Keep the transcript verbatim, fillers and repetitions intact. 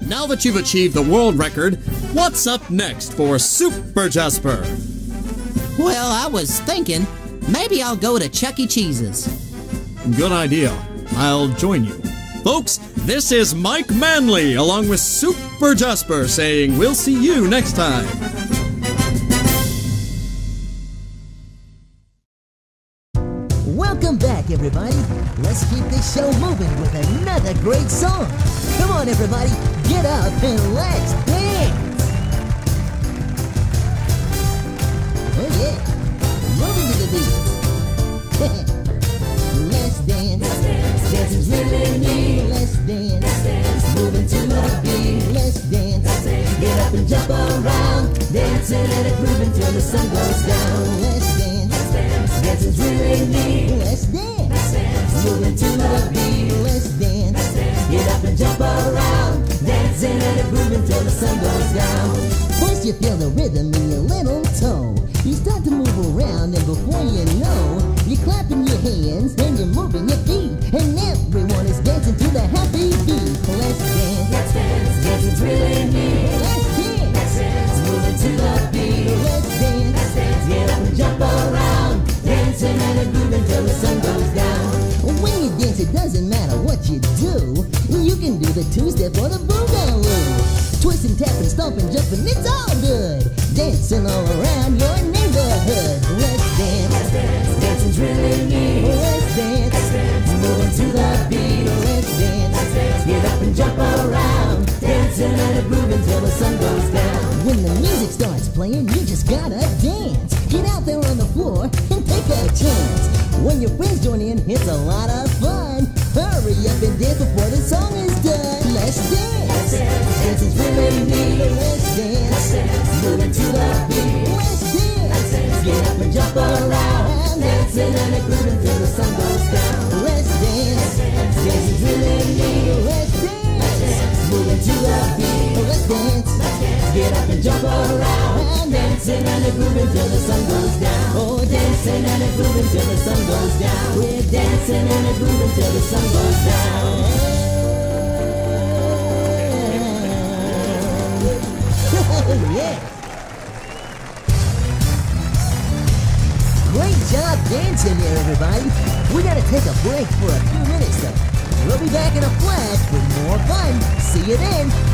Now that you've achieved the world record, what's up next for Super Jasper? Well, I was thinking, maybe I'll go to Chuck E. Cheese's. Good idea. I'll join you. Folks, this is Mike Manley along with Super Jasper saying we'll see you next time. Welcome back, everybody. Let's keep this show moving with another great song. Come on, everybody, get up and let's dance. Oh yeah, moving to the beat. Let's dance. Let's dance. Dancing's really neat. Let's dance. Let's dance. Moving to the beat. Let's dance. Let's dance. Get up and jump around, dancing and a grooving till the sun goes down. Let's dance. Let's dance. Dancing's really neat. Let's dance. Let's dance. Moving to the beat. Let's dance. Let's dance. Get up and jump around, dancing and a grooving till the sun goes down. First you feel the rhythm in your little toe. You start to move around and before you know, you're clapping your hands and you're moving your feet, and everyone is dancing to the happy beat. Let's dance. Let's dance. Dancing's really neat. Let's dance. Let's dance. Moving to the beat. Let's dance. Let's dance. Get up and jump around, dancing and a grooving till the sun goes down. When you dance, it doesn't matter what you do. You can do the two-step or the boogaloo. Twist and tap and stomp and jump and it's all good. Dancing all around your neighborhood. Let's dance. Let's dance. Dancing's really neat. Let's dance. Let's dance. Moving to the beat. Let's dance. Let's dance. Get up and jump around, dancing and a grooving till the sun goes down. When the music starts playing, you just gotta dance. Get out there on the floor and take a chance. When your friends join in, it's a lot of fun. Hurry up and dance before the song is done. Let's dance. Let's dance. Dancing's really neat. Let's dance. Let's dance. Moving to the beat. Let's dance. Let's dance. Get up and jump around, dancing and a grooving till the sun goes down. Let's dance. Let's dance. Dancing's really neat. Let's dance. Let's dance. Moving to the beat. Let's dance. Let's dance. Get up and jump around, dancing and a grooving till the sun goes down. Oh, dancing and a grooving till the sun goes down. We're dancing and a grooving till the sun goes down. Yeah. Great job dancing there, everybody. We gotta take a break for a few minutes though. We'll be back in a flash with more fun. See you then.